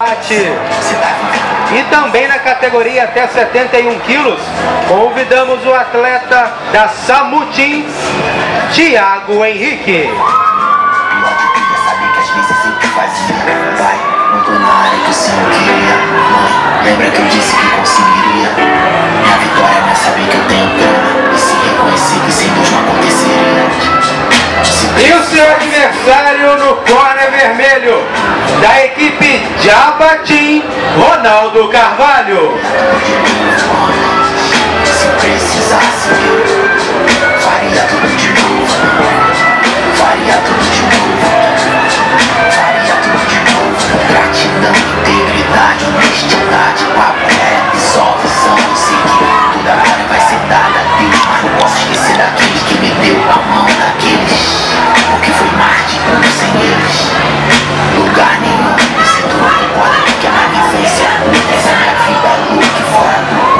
combate. E também na categoria até 71 quilos, convidamos o atleta da Samu Team, Thiago Henrique. Pai, não tô na área que o Senhor queria. Mãe, lembra que eu disse que conseguiria? Minha vitória não é saber que eu tenho grana e se reconhecer que sem Deus não aconteceria. E o seu adversário no corner vermelho, da equipe Jabba Thai, Ronaldo Carvalho. Se precisasse, faria tudo de novo. Faria tudo de novo. Faria tudo de novo. Gratidão, integridade, honestidade, papel, resolução, seguir. Toda a glória vai ser dada a Deus, mas não posso esquecer daqueles que me deu a mão daqueles. Porque foi mais de sem eles. Lugar nenhum, esse tu não concorda que é uma vivência. Essa é a minha vida, luta e fora do.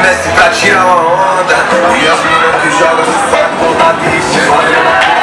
desce pra tirar uma onda. E as meninas que jogam se falam na bicha.